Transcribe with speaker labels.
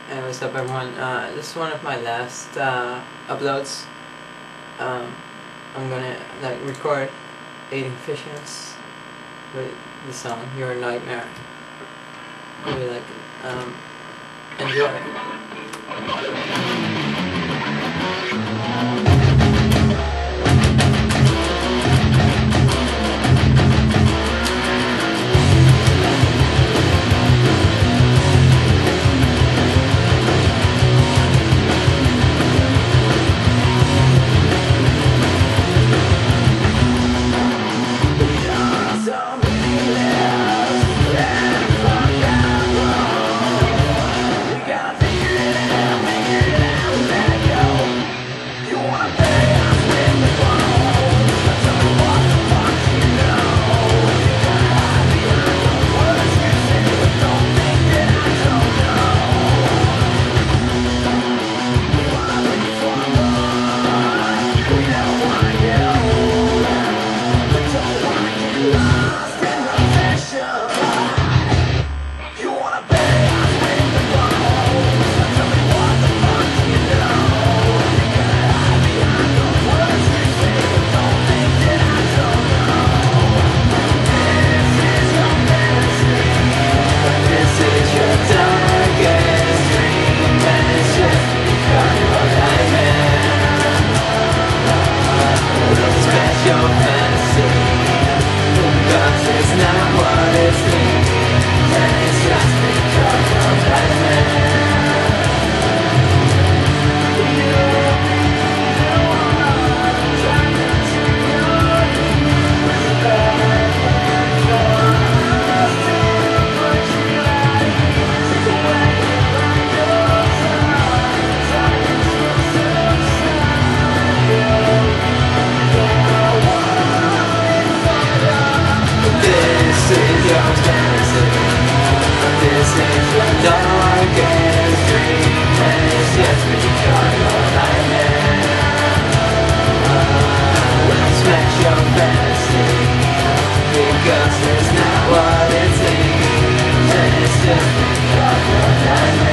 Speaker 1: Hey, what's up everyone? This is one of my last uploads. I'm gonna record Eating Fishes with the song Your Nightmare. Really like it. Enjoy. This is your darkest dream, and it's just become your nightmare. We'll smash your fantasy, because it's not what it seems, and it's just become your nightmare.